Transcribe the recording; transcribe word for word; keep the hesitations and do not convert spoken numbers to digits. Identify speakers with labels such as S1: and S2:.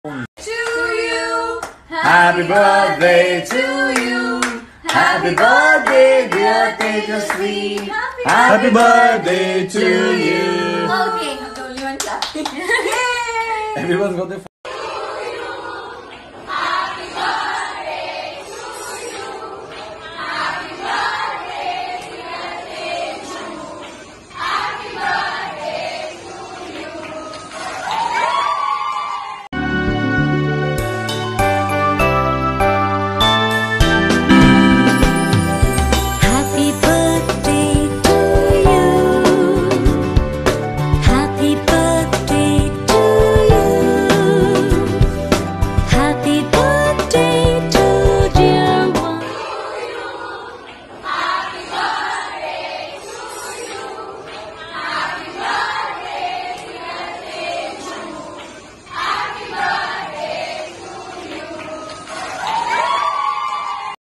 S1: To you.
S2: Happy birthday to you. Happy birthday, dear Tejasswi. Happy birthday to you.
S1: Okay, I'm the only one clapping. Yay!
S2: Everyone's got their